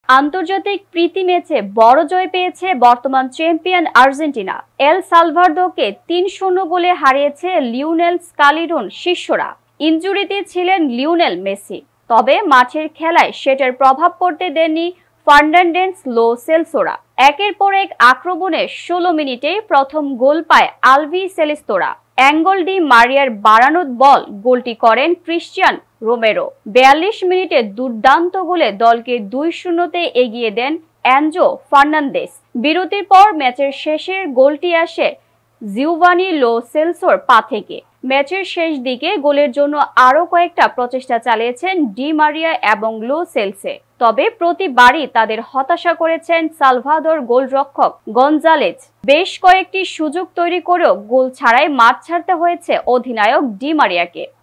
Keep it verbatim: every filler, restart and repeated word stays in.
আন্তর্জাতিক প্রীতি ম্যাচে বড় জয় পেয়েছে বর্তমান চ্যাম্পিয়ন আর্জেন্টিনা। এল সালভাদোরকে তিন শূন্য গোলে হারিয়েছে লিওনেল স্কালিরুন শিষ্যরা। ইনজুরিতে ছিলেন লিওনেল মেসি, তবে মাঠের খেলায় সেটার প্রভাব পড়তে দেননি ফার্নান্ডেজ লো সেলসোরা। একের পর এক আক্রমণে ষোলো মিনিটেই প্রথম গোল পায় আলভি সেলেস্তোরা। অ্যাঙ্গেল ডি মারিয়ার বাড়ানো বল গোলটি করেন ক্রিশ্চিয়ান রোমেরো। বিয়াল্লিশ মিনিটে দুর্দান্ত গোলে দলকে দুই শূন্যতে এগিয়ে দেন এনজো ফার্নান্দেজ। বিরতির পর ম্যাচের শেষের গোলটি আসে জিওভানি লো সেলসোর পা থেকে। ম্যাচের শেষ দিকে গোলের জন্য আরও কয়েকটা প্রচেষ্টা চালিয়েছেন ডি মারিয়া এবং লো সেলসে, তবে প্রতিবারই তাদের হতাশা করেছেন সালভাদোর গোলরক্ষক গনজালেজ। বেশ কয়েকটি সুযোগ তৈরি করেও গোল ছাড়াই মাঠ ছাড়তে হয়েছে অধিনায়ক ডি মারিয়াকে।